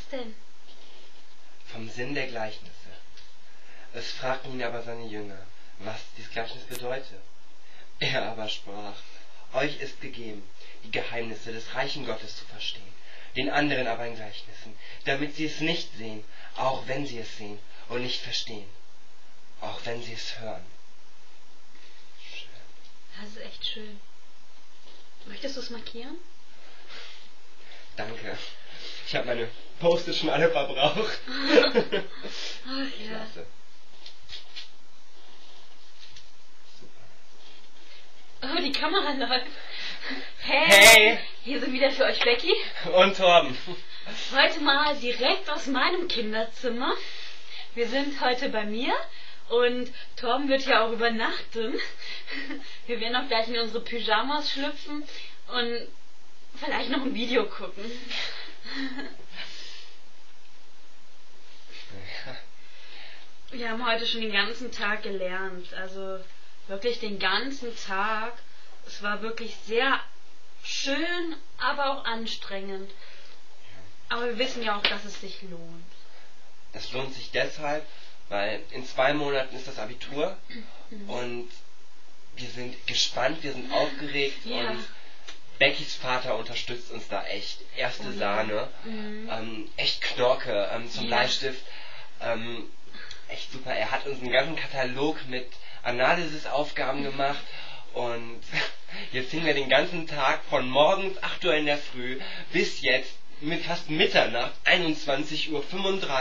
denn? Vom Sinn der Gleichnisse. Es fragten ihn aber seine Jünger, was dies Gleichnis bedeute. Er aber sprach: Euch ist gegeben, die Geheimnisse des Reichen Gottes zu verstehen, den anderen aber in Gleichnissen, damit sie es nicht sehen, auch wenn sie es sehen, und nicht verstehen, auch wenn sie es hören. Schön. Das ist echt schön. Möchtest du es markieren? Danke. Ich habe meine Post-it schon alle verbraucht. Ach ja. Klasse. Oh, die Kamera läuft. Hey! Hier sind wieder für euch Becky. Und Torben. Heute mal direkt aus meinem Kinderzimmer. Wir sind heute bei mir und Torben wird ja auch übernachten. Wir werden auch gleich in unsere Pyjamas schlüpfen und vielleicht noch ein Video gucken. Wir haben heute schon den ganzen Tag gelernt, also wirklich den ganzen Tag. Es war wirklich sehr schön, aber auch anstrengend. Aber wir wissen ja auch, dass es sich lohnt. Das lohnt sich deshalb, weil in 2 Monaten ist das Abitur und wir sind gespannt, wir sind aufgeregt Ja. und Beckys Vater unterstützt uns da echt. Erste Sahne, echt Knorke zum Bleistift. Echt super. Er hat uns einen ganzen Katalog mit Analysis-Aufgaben gemacht und jetzt sind wir den ganzen Tag von morgens 8 Uhr in der Früh bis jetzt mit fast Mitternacht, 21:35 Uhr.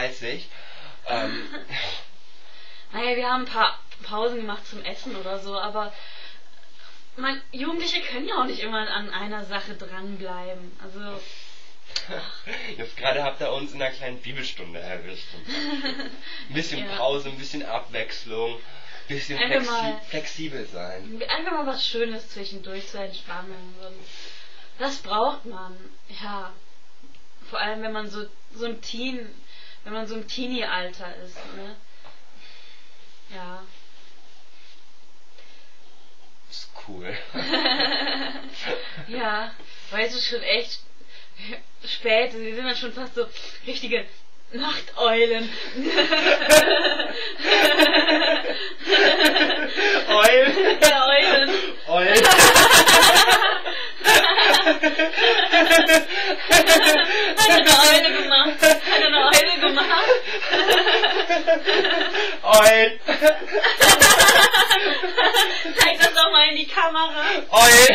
Naja, wir haben ein paar Pausen gemacht zum Essen oder so, aber Jugendliche können ja auch nicht immer an einer Sache dranbleiben. Also Jetzt gerade habt ihr uns in einer kleinen Bibelstunde erwischt. Ein bisschen Ja. Pause, ein bisschen Abwechslung, ein bisschen flexibel sein. einfach mal was Schönes zwischendurch zur Entspannung. Und das braucht man, ja. Vor allem, wenn man so ein wenn man so im Teenie-Alter ist, ne? Ja. Ist cool. Ja, weil es ist schon echt spät, wir sind dann schon fast so richtige Nachteulen. Eulen. Ja, Eulen. Eulen. Hat eine Eule gemacht. Hat eine Eule gemacht. Eulen. Zeig das doch mal in die Kamera. Eulen.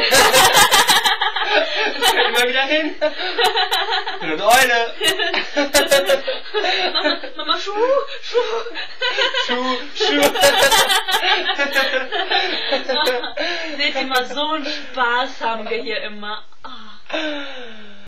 Das kann immer wieder hin. Eine Eule. Mama, Schuh. Schuh. Seht ihr mal, so einen Spaß haben wir hier immer. Oh.